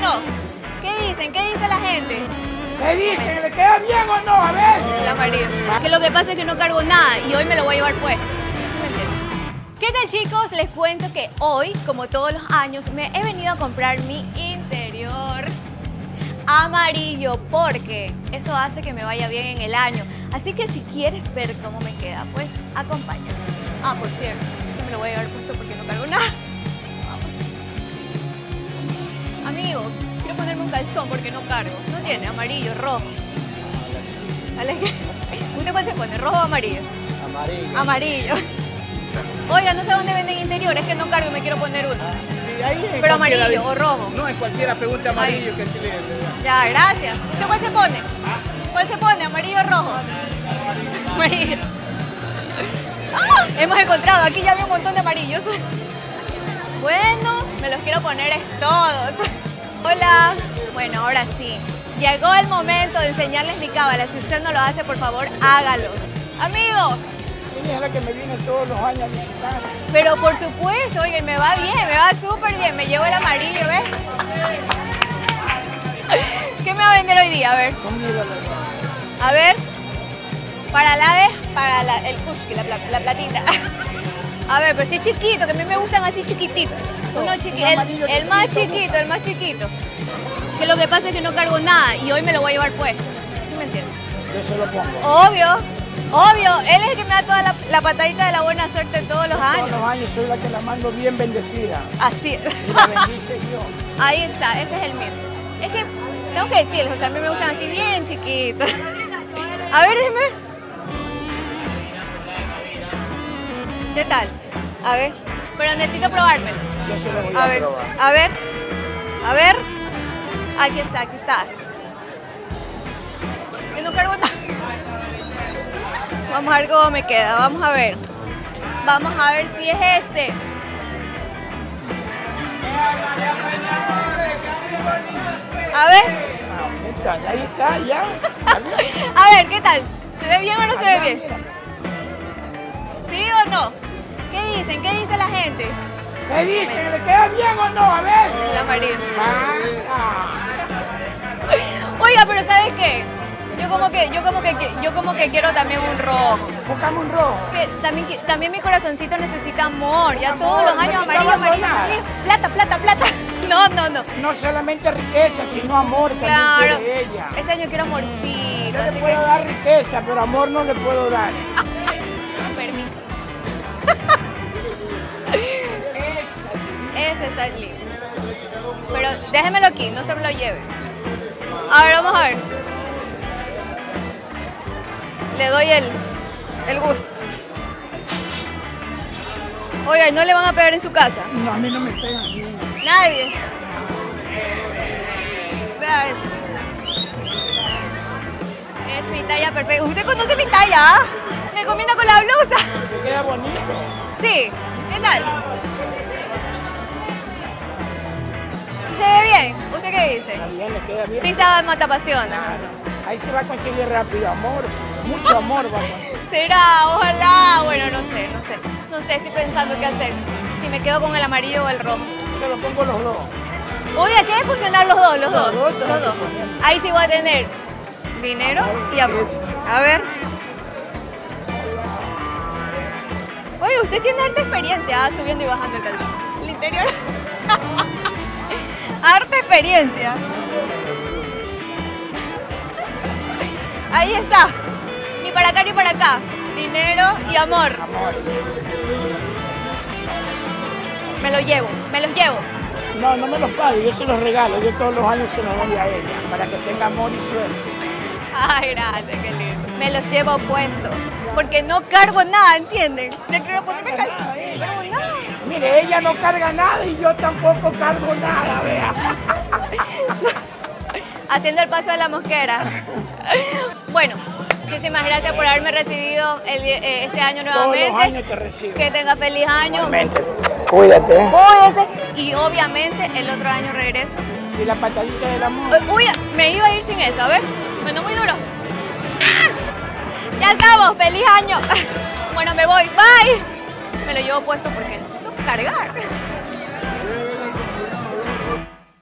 gustó? ¿Qué dicen? ¿Qué dice la gente? ¿Qué dicen? ¿Le queda bien o no? A ver. El amarillo. Que lo que pasa es que no cargo nada y hoy me lo voy a llevar puesto. ¿Sí me entienden? ¿Qué tal, chicos? Les cuento que hoy, como todos los años, me he venido a comprar mi interior amarillo porque eso hace que me vaya bien en el año. Así que si quieres ver cómo me queda, pues acompáñame. Ah, por cierto, me lo voy a llevar puesto porque no cargo nada. Vamos. Amigo, quiero ponerme un calzón porque no cargo. No tiene amarillo, rojo. ¿Vale? ¿Usted cuál se pone? ¿Rojo o amarillo? Amarillo. Amarillo. Oiga, no sé dónde venden interiores, que no cargo y me quiero poner uno. Sí, ahí Pero amarillo o rojo. No, en cualquiera pregunta amarillo que sí le. Ya, gracias. ¿Usted cuál se pone? ¿Cuál se pone? ¿Amarillo o rojo? Amarillo. ¡Ah! Hemos encontrado, aquí ya había un montón de amarillos. Bueno, me los quiero poner todos. Hola. Bueno, ahora sí. Llegó el momento de enseñarles mi cábala. Si usted no lo hace, por favor, hágalo. Amigo. Ella es la que me viene todos los años a visitar. Pero por supuesto, oye, me va bien, me va súper bien. Me llevo el amarillo, ¿ves? ¿Qué me va a vender hoy día? A ver. A ver. Para el kushki, la platita. A ver, pero si es chiquito, que a mí me gustan así chiquititos. Uno chiquito, el más chiquito, el más chiquito. Que lo que pasa es que no cargo nada y hoy me lo voy a llevar puesto. ¿Sí me entiendes? Yo se lo pongo. Obvio. Él es el que me da toda la patadita de la buena suerte todos los años. Todos los años soy la que la mando bien bendecida. Así es. Y la bendice yo. Ahí está, ese es el mío. Es que tengo que decirles, o sea, a mí me gustan así bien chiquitos. A ver, déjeme. ¿Qué tal? A ver. Pero necesito probármelo. Yo se lo voy a probar. A ver. Aquí está. Yo no cargo nada. Vamos a ver cómo me queda, vamos a ver. Vamos a ver si es este. A ver. Ahí está, ya. A ver, ¿qué tal? ¿Se ve bien o no se ve bien? ¿Sí o no? ¿Qué dicen? ¿Qué dice la gente? ¿Qué dicen? ¿Le queda bien o no? A ver. El amarillo. Ah. Oiga, pero ¿sabes qué? Yo como que quiero también un rojo. Buscamos un rojo. Que también mi corazoncito necesita amor. Ya todos los años amarillo. Plata. No. No solamente riqueza, sino amor también quiere ella. Este año quiero amorcito. Yo le puedo dar riqueza, pero amor no le puedo dar. Permiso. Ese está lindo. Pero déjemelo aquí, no se me lo lleve. A ver, vamos a ver. Le doy el gusto. Oiga, ¿no le van a pegar en su casa? No, a mí no me pegan bien. Nadie. Vea eso. Es mi talla perfecta. ¿Usted conoce mi talla? ¿Ah? Me combina con la blusa. Me queda bonito. Sí. ¿Qué tal? ¿Se ve bien? ¿Usted qué dice? Está bien, le queda bien. Sí, está matapasiona. Ahí se va a conseguir rápido amor. Mucho amor, vamos. ¿Será? Ojalá. Bueno, no sé, estoy pensando qué hacer. Si me quedo con el amarillo o el rojo. Se lo pongo los dos. Oye, así deben funcionar los dos. Los dos. Ahí sí voy a tener dinero y amor. A ver. Oye, usted tiene harta experiencia subiendo y bajando el calzón. El interior. Harta experiencia. Ahí está. Ni para acá ni para acá. Dinero y amor. Me los llevo. No me los pague, yo se los regalo. Yo todos los años se los doy a ella, para que tenga amor y suerte. Ay, gracias, qué lindo. Me los llevo puestos, porque no cargo nada, ¿entienden? Yo quiero ponerme calzón, no cargo nada. Mire, ella no carga nada y yo tampoco cargo nada, vea. Haciendo el paso de la mosquera. Bueno, muchísimas gracias por haberme recibido este año nuevamente. Todos los años te recibo. Que tenga feliz año. Igualmente. Cuídate. Cuídese. Y obviamente el otro año regreso. Y la patadita del amor. Uy, me iba a ir sin eso, a ver. Bueno, muy duro. ¡Ah! Ya acabo, feliz año. Bueno, me voy, bye. Me lo llevo puesto porque necesito cargar.